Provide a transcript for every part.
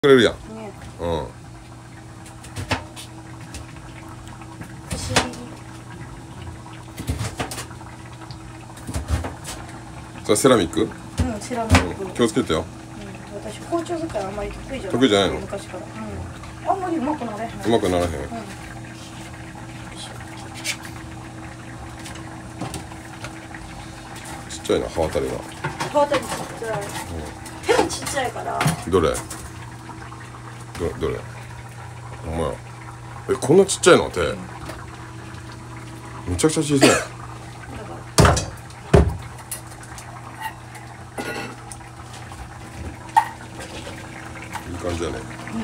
くれるやん。 ね、 うん。それセラミック？ うん、セラミック。 気をつけてよ。 私包丁使いあんまり得意じゃない。 得意じゃないの？ 昔から。あんまりうまくなれへん。 うまくならへん。ちっちゃいな、刃渡りが。 刃渡りちっちゃい。手もちっちゃいから。 どれ？どれ？お前。こんなちっちゃいの手。めちゃくちゃ小さい。いい感じだね。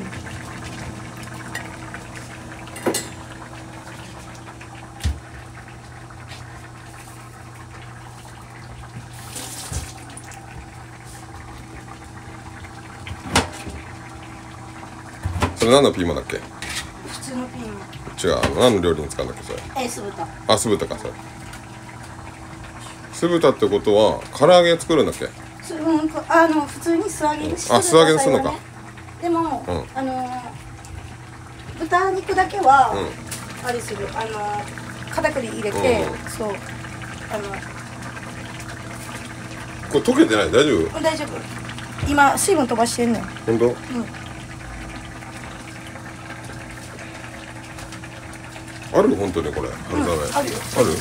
それ何のピーマンだっけ？ 普通のピーマン。 違う、何の料理に使うんだっけそれ？ 酢豚。 あ、酢豚かそれ。酢豚ってことは唐揚げ作るんだっけ？ 普通に素揚げにしてる。 あ、素揚げにするのか。 でも、豚肉だけは、あれする、片栗入れて、そう、 これ溶けてない？大丈夫？ 大丈夫。今水分飛ばしてんねん。 本当？ある？本当にこれ春雨。 あるよ。 ある？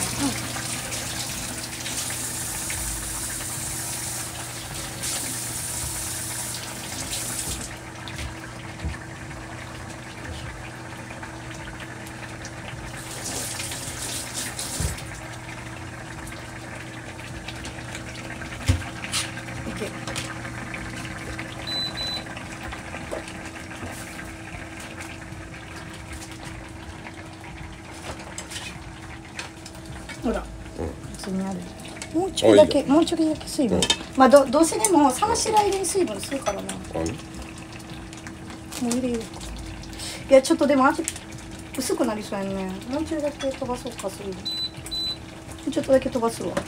ほら、普通にある。もうちょいだけ、もうちょいだけ水分。まあどうせでも冷ましてる間に水分吸うからな。もう入れよう。いやちょっとでも味薄くなりそうやね。もうちょいだけ飛ばそうか水分。ちょっとだけ飛ばすわ。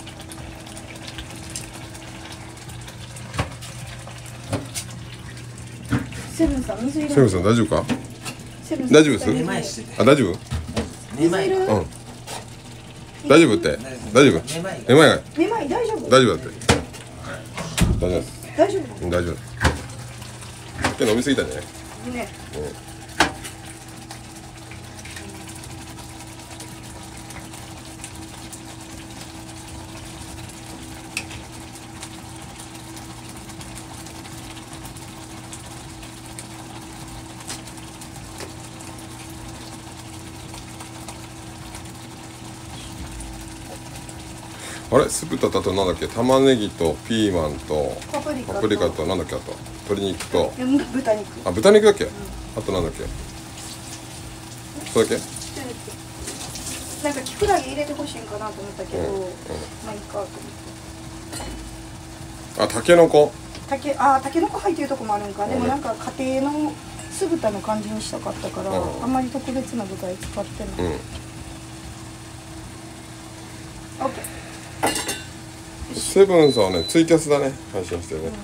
セブンさん水入れ。 セブンさん大丈夫か？大丈夫です？あ、大丈夫？ 水いる？ 大丈夫って？大丈夫？めまいが？ めまい大丈夫？ 大丈夫だって。大丈夫。 大丈夫？ 大丈夫。今日飲みすぎたんじゃない？ ね。 あれ、酢豚とあとなんだっけ？玉ねぎとピーマンとパプリカとなんだっけ？あと鶏肉と豚肉。 あ、豚肉だっけ？あとなんだっけ？それだけ？ なんかキクラゲ入れてほしいんかなと思ったけど、まあいいかと思って。 あ、タケノコ。 タケノコ入ってるとこもあるんか。でもなんか家庭の酢豚の感じにしたかったから、あんまり特別な具材使ってない。オッケー。 セブンさんはね、ツイキャスだね、配信してるね。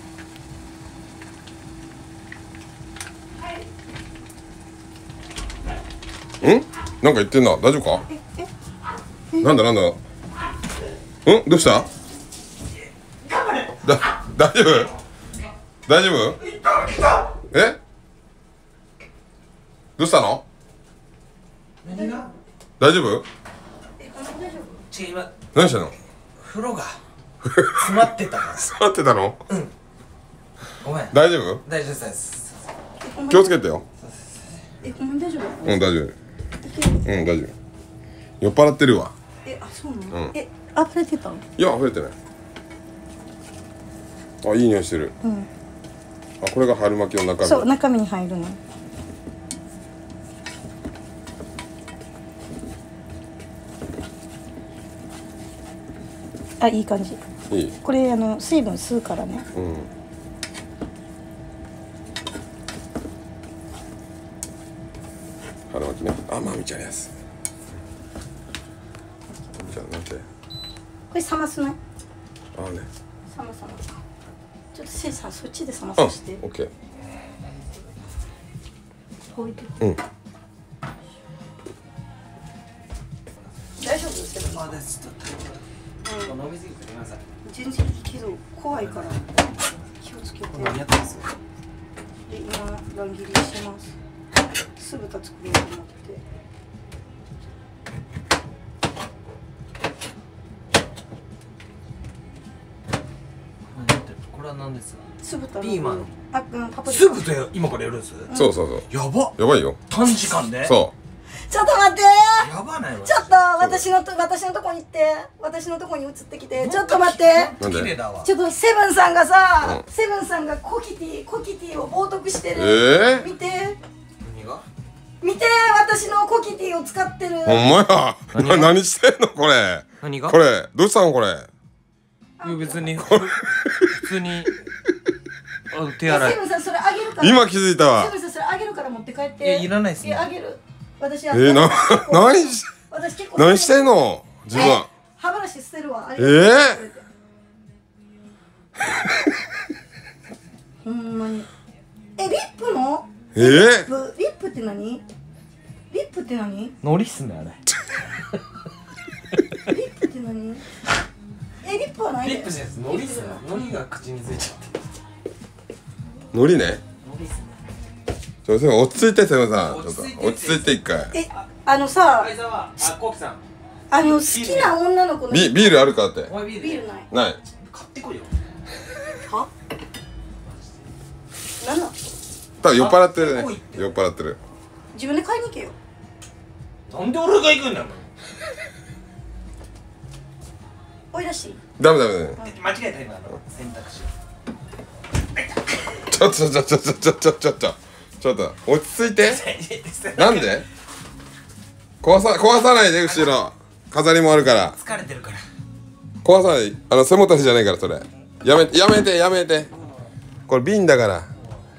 なんか言ってんな、大丈夫か？なんだ。どうした？大丈夫？大丈夫？え？どうしたの？大丈夫？何したの？ 風呂が詰まってたから。 詰まってたの？ ごめん。 大丈夫？ 大丈夫です。 気をつけてよ。 大丈夫？ 大丈夫。大丈夫。酔っ払ってるわ。 そうなの？溢れてたの？ いや、溢れてない。あ、いい匂いしてる。あ、これが春巻きの中身。 そう、中身に入るの。あ、いい感じ。いい。これ水分吸うからね。 春巻きね。あ、まみちゃんやつ。まみちゃんなんて。 これ冷ますね。 あね。 冷まちょっとせいさんそっちで冷まさせて。 オッケー。 置いてて。 うん。 大丈夫ですけど。 まだちょっと飲みすぎてごめんなさい。 全然いいけど怖いから気をつけて。 何やってます？ で今乱切りします。酢豚作ろうと思って。 何やってる？これは何ですか？ 酢豚のピーマン。 あ、うん、パプリカ。 すぐと今からやるんです？ そうそうそう。 やば。 やばいよ。 短時間で？ そちょっと待ってやばないわ。 ちょっと私のとこに行って、私のとこに移ってきて、ちょっと待ってなんで綺麗だわ。 ちょっとセブンさんがさ、 うんセブンさんがコキティを冒涜してる。見て何が？ 見て、私のコキティを使ってる。 う。ほんまや。何してんのこれ。 何が？ これどうしたのこれ。 いや別に普通に手洗いセブンさんそれあげるから。 今気づいたわセ。ブンさんそれあげるから持って帰って。 いやいらないっすねあげる。私何私結構何してんの自分。 歯ブラシ捨てるわ。ほんまに。リップの？リップって何？リップって何？ ノリっすねあれ。 リップって何？リップはないで。 リップじゃないです。ノリっすね。ノリが口についちゃって。 ノリね。 ノリっすね。 落ち着いてセブンさん。ちょっと落ち着いて一回。 さ、 相沢、コウキさん。 好きな女の子のビールあるかって。 お前ビールない。 ない。 買ってこいよ。 は？なんなん？ 多分酔っ払ってるね。酔っ払ってる。 自分で買いに行けよ。 なんで俺が行くんだよ。 追い出し。 ダメ。 間違えた今の選択肢。 ちょっと落ち着いて。なんで？壊さないで後ろ。飾りもあるから。 疲れてるから。 壊さない。背もたれじゃないからそれ。やめて。これ瓶だから。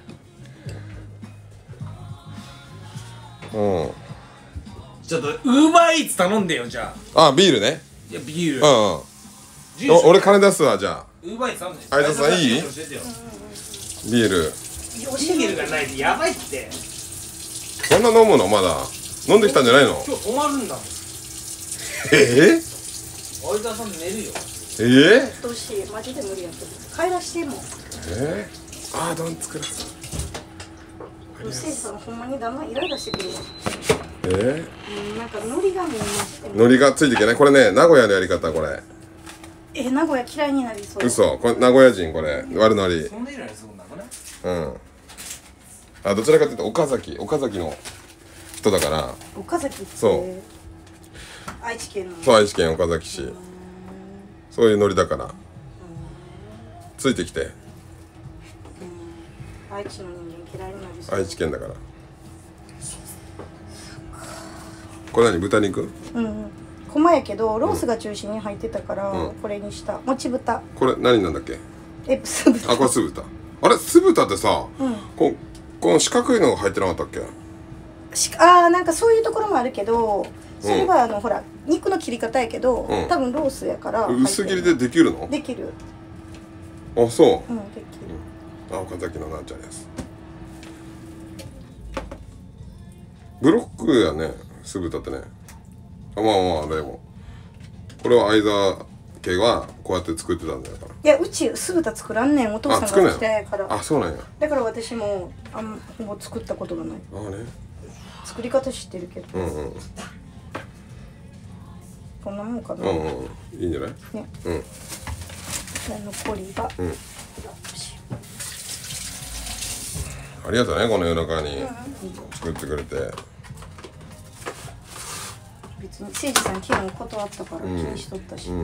うん。 ちょっとウーバーイーツ頼んでよじゃあ。 あ、ビールね。 いやビール。 俺金出すわじゃあ。 ウーバーイーツ頼んで。 相田さんいい？ 教えてよ。 ビール。 ビールがないとやばいって。 そんな飲むのまだ？飲んできたんじゃないの？ 今日泊まるんだもん。相田さん寝るよ。 どうしマジで無理やけど帰らしても。 どんつくら。 うせいさんほんまに旦那イライラしてくるわ。なんかノリがもう増してる。 ノリがついていけない。これね名古屋のやり方これ。 名古屋嫌いになりそう。 嘘。これ名古屋人これ悪ノリ。 そんなイライラするんだね。 どちらかというと岡崎の人だから。 岡崎ってそう愛知県の。 そう愛知県岡崎市。そういうノリだからついてきて。 愛知の人間嫌いになりそう。 愛知県だから。これ何豚肉？ 細やけどロースが中心に入ってたからこれにした。もち豚。 これ何なんだっけ？ 酢豚。 これ酢豚。あれ酢豚ってさ、この四角いのが入ってなかったっけ？ なんかそういうところもあるけど、それはほら肉の切り方やけど、多分ロースやから薄切りでできるの？ できる。 あ、そう。 できる。 岡崎のなんちゃらです。ブロックやね酢豚ってね。まあでもこれは相沢家はこうやって作ってたんだから。 いやうち酢豚作らんねん。お父さんが嫌いやから。 あ、そうなんや。 だから私もほぼ作ったことがない。作り方知ってるけど。こんなもんかな。 いいんじゃない？ ね。残りが。 ありがとうねこの夜中に作ってくれて。 別に誠司さん昨日断ったから気にしとったし。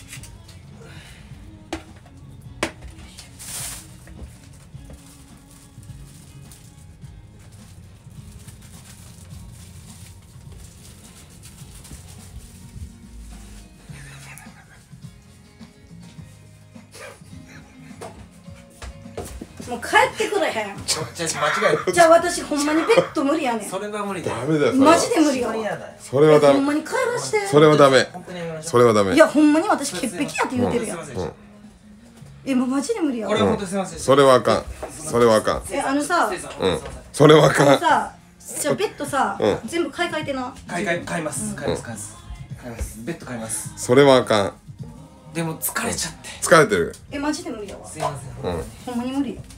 もう帰ってくれへん。 間違えじゃあ私ほんまにベッド無理やねん。 それは無理だ。 ダメだよ。 マジで無理やわ。 それはダメ。 ほんまに帰らして。 それはダメ。それはダメ。 いやほんまに私潔癖やって言うてるやん。もうマジで無理やわ。 俺本当すみません。 それはあかん。それはあかん。 さ、 それはあかん。 さ、 じゃあベッドさ、 うん全部買い替えてな。 買います。買います。ベッド買います。 それはあかん。 でも疲れちゃって。 疲れてる。 マジで無理だわ。 すいません。 うん。 ほんまに無理。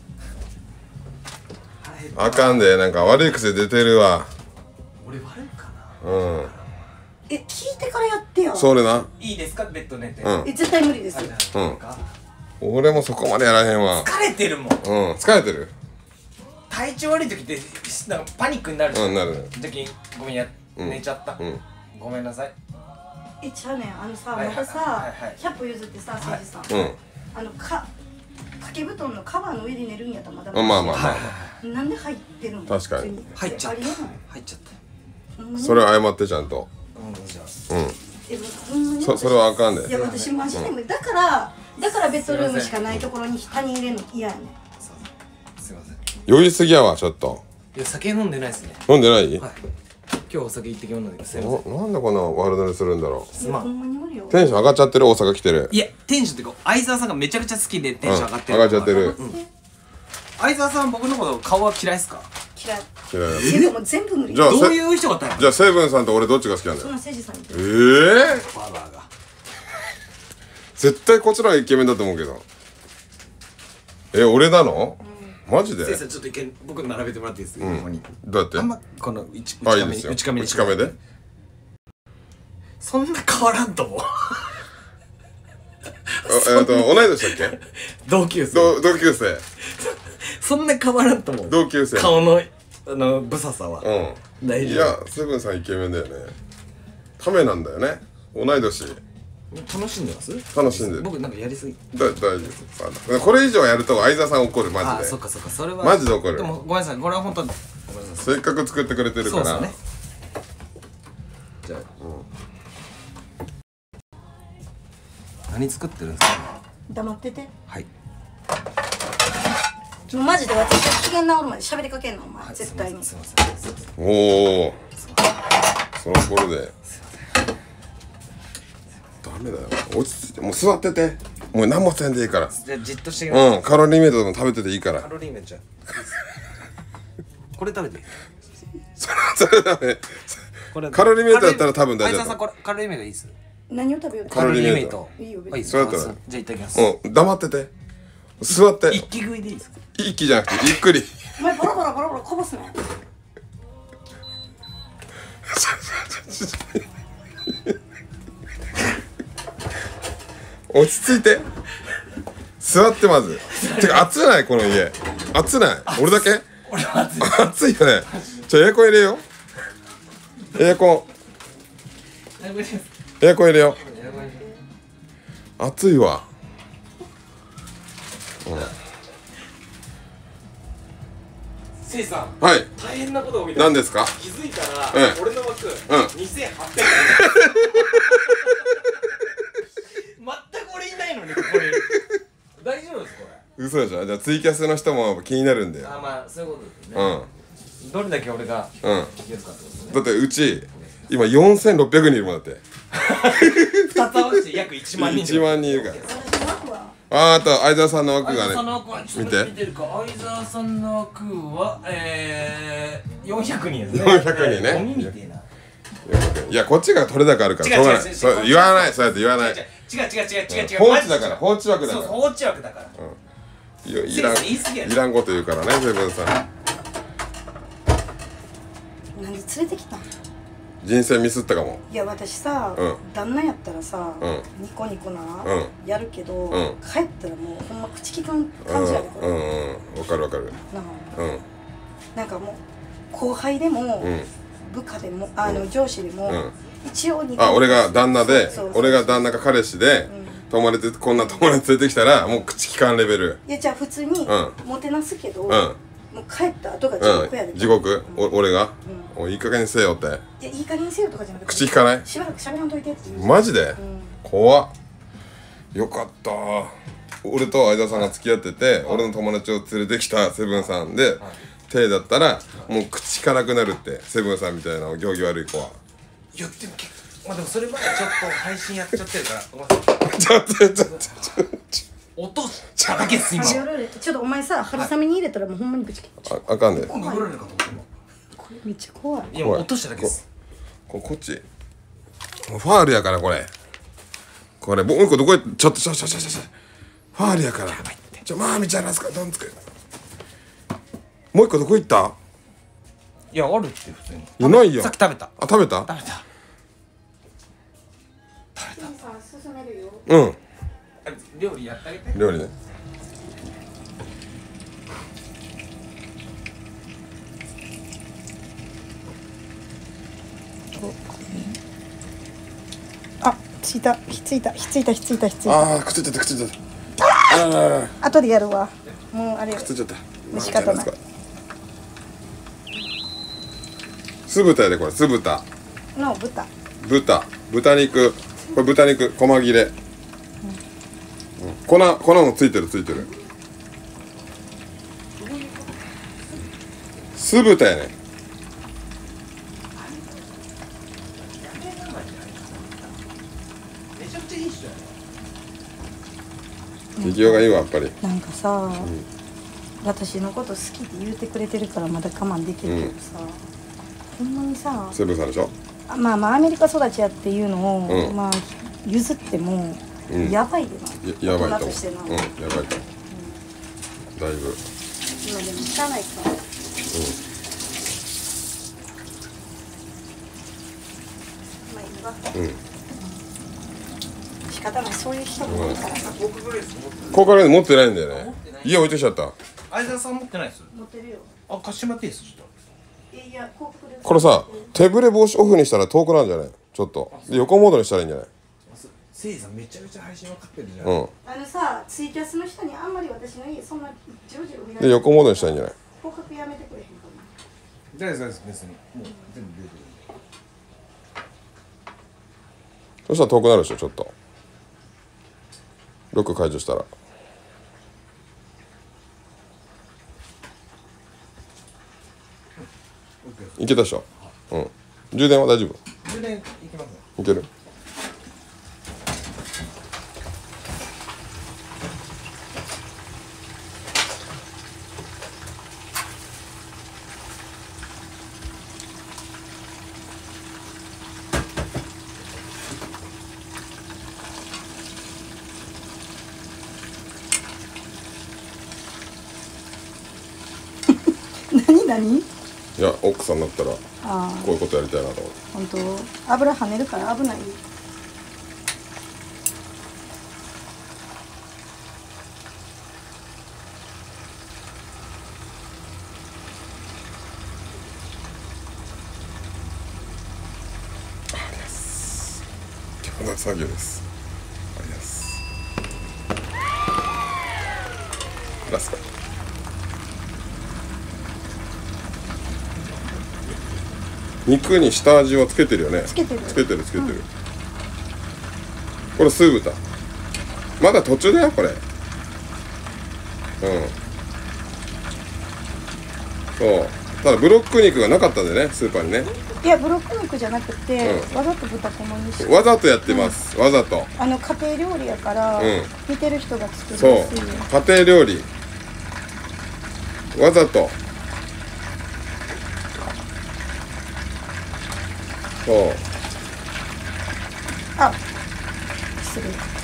あかんで、なんか悪い癖出てるわ。 俺悪いかな。 うん。 聞いてからやってよ。 それな。 いいですかベッド寝て。 うん。 絶対無理ですよ。 俺もそこまでやらへんわ。 疲れてるもん。 うん、疲れてる。 体調悪い時ってなんかパニックになるじゃん。 うん、なる。 時ごめん寝ちゃった。ごめんなさい。 ちゃうねん、さ、またさ、100歩譲ってさ、せいじさん。掛け布団のカバーの上で寝るんやったらまだまあまあ。 なんで入ってるの？ 確かに。 入っちゃった。 入っちゃった。 それは謝ってちゃんと。うん。それはあかんで。 いや、私マジで無理。だからベッドルームしかないところに他人入れるの嫌やねん。 すいません。 酔いすぎやわ、ちょっと。 いや、酒飲んでないですね。 飲んでない？ はい。今日お酒一滴飲んだけど、すいません。 なんでこんな悪乗りするんだろう。 ほんまに無理よ。 テンション上がっちゃってる、大阪来てる。 いや、テンションってか、相沢さんがめちゃくちゃ好きでテンション上がってる。 上がっちゃってる。 相沢さん、僕のこと顔は嫌いですか？ 嫌い。 嫌い。 でも全部無理。 じゃあどういう人がタイプ？ じゃあセブンさんと俺どっちが好きなんだよ。 そんなせいじさんに。 ババアが。 絶対こっちらがイケメンだと思うけど。俺なの？マジで？ 先生、ちょっと一回僕並べてもらっていいですか？ここに。 どうやって？ あんまこの内あ、いいですよ。 内カメで。 そんな変わらんと思う。 同い年だっけ？ 同級生。 同級生。 そんな変わらんと思う。 同級生。 顔のブサさは。大い丈夫。 や、セブンさんイケメンだよね。ためなんだよね。同い年。 楽しんでます？ 楽しんでる。 僕なんかやりすぎ。 大丈夫。これ以上やると相沢さん怒る、マジで。 そっかそっか、それは。 マジで怒る。 でもごめんなさい、これは本当に。ごめんなさい。 せっかく作ってくれてるから。 そうですね。じゃあ。何作ってるんですか？ 黙ってて。 はい。 マジで私が機嫌直るまで喋りかけんのお前、絶対に。 すいません。 おお。その頃で。ダメだよ。落ち着いて、もう座ってて。もう何もせんでいいから。 じゃあじっとしてカロリーメイトでも食べてていいから。 カロリーメイトじゃん。これ食べていい？ それダメ。カロリーメイトだったら多分大丈夫。 相沢さん、これカロリーメイトいいっす？ 何を食べよう？ カロリーメイト。 いいよ、 はい、 そうやったら。 じゃあいただきます。 黙ってて。座って。 一気食いでいいですか？ 一気じゃなくてゆっくり。 お前ボロボロボロボロこぼすね。 落ち着いて。座ってまず。てか暑ないこの家。暑ない。俺だけ？ 俺は暑い。 暑いよね。エアコン入れよう。エアコン入れよう。暑いわ。 せいさん、 はい。 大変なことが起きた。 何ですか？ 気づいたら、俺の枠、2800円。全く俺いないのに、ここに。大丈夫です、これ。 嘘でしょ？じゃあツイキャスの人も気になるんだよ。 まあ、そういうことですね。どれだけ俺が気を使ってますね。 だってうち今4600人いるもんだって。 2つ合わせて約1万人。 1万人いるから。 私の枠はあと相沢さんの枠がね。 相沢さんの枠はちょっと見てるか。相沢さんの枠は400人ですね。 400人ね。 ゴミみてえな。 いやこっちが取れ高あるからしょうがない。そう言わない。そうやって言わない。 違う。 放置だから。放置枠だから。 放置枠だから。 いらんこと言うからね、セブンさん。 なんで連れてきたん？ 人生ミスったかも。 いや私さ、旦那やったらさ、ニコニコな、やるけど、帰ったらもうほんま口利かん感じやでこれ。 わかるわかる。 なんかもう後輩でも、部下でも上司でも、一応俺が旦那で、俺が旦那が彼氏で、こんな友達連れてきたらもう口利かんレベル。 いやじゃあ普通にもてなすけど、もう帰った後が地獄やで。 地獄？俺が？いい加減にせよって。 いやいい加減にせよとかじゃなくて口利かない？ しばらく喋らんといてっていう。 マジで？怖っ。よかった。俺と相沢さんが付き合ってて、俺の友達を連れてきたセブンさんで手だったらもう口利かなくなるって。セブンさんみたいな行儀悪い子は。 いやでもまあでもそれまでちょっと配信やっちゃってるからごめんなさい。 ちょっ落としただけっす今。 ちょっとお前さ春雨に入れたらもうほんまに口利あかんで。 今度ぐらいかと思っても。 めっちゃ怖い。 いやもう落としただけです。 こっちもうファールやからこれもう一個どこへちょっとファールやからまあみちゃんラスカどんつくもう一個どこ行った？ いやあるって普通に。 いないよ。 さっき食べた。 あ、食べた？ 食べた。 進めるよ。 うん。 料理やってあげて。 料理ね。 あ、ひっついた。 ああ、くっついちゃった。 後でやるわ。もうあれくっついちゃった。 仕方ない。 酢豚やでこれ、酢豚。 の豚。 豚肉。これ豚肉細切れ。粉もついてる。酢豚やね。 めちゃくちゃいいっしょ。 出来ようがいいわやっぱり。 なんかさ、私のこと好きって言ってくれてるからまだ我慢できるけどさ、ほんまにさ、 セブンさんでしょ。 まあアメリカ育ちやっていうのを、まあ譲ってもやばいでな。 やばいと思う。 大人としてな。 やばいと思う。だいぶ。 今でも知らないか。まあいいわ。仕方ない、そういう人も多いからさ。 ここから持ってないんだよね。家置いてきちゃった。 相沢さん持ってないです。 持ってるよ。 あ、貸してもらっていいですちょっと。 いや、広告で。 これさ、手ぶれ防止オフにしたら遠くなんじゃない？ちょっとで横モードにしたらいいんじゃない？ せいさんめちゃめちゃ配信分かってるじゃん。 さ、ツイキャスの人にあんまり私の家そんなジロジロ見られで横モードにしたらいいんじゃない？ 広告やめてくれへんか大丈夫です別にもう全部出てる。 そしたら遠くなるでしょちょっと。ロック解除したら。いけたでしょ。充電は大丈夫？ 充電いきます。 いける？ 何？ いや奥さんだったらこあういうことやりたいなと思って。 本当油跳ねるから危ない。 こんな作業です。ありがとうございます。ラスカ。肉に下味をつけてるよね。 つけてる。 これ酢豚。まだ途中だよこれ。そう。ただブロック肉がなかったんでね、スーパーにね。 いや、ブロック肉じゃなくて、わざと豚こまにして。 わざとやってます。わざと。 家庭料理やから、見てる人が作るそう。家庭料理。わざと。そう。 あ、失礼。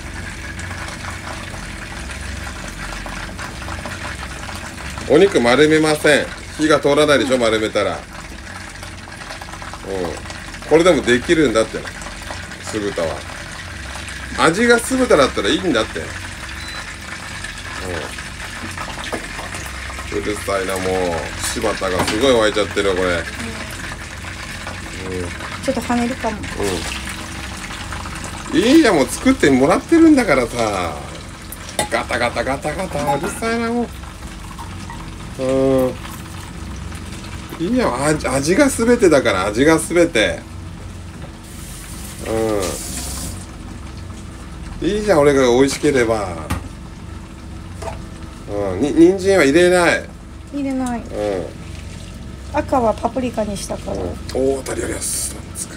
お肉丸めません。火が通らないでしょ、丸めたら。これでもできるんだって。酢豚は。味が酢豚だったらいいんだって。うるさいな、もう。柴田がすごい沸いちゃってるよ、これ。 ちょっと跳ねるかも。 いいや、もう作ってもらってるんだからさ。ガタガタガタガタ、うるさいな、もう。いいや、味が全てだから、味が全て。いいじゃん、俺が美味しければ。人参は入れない。 入れない。赤はパプリカにしたから。 大当たりやりやす。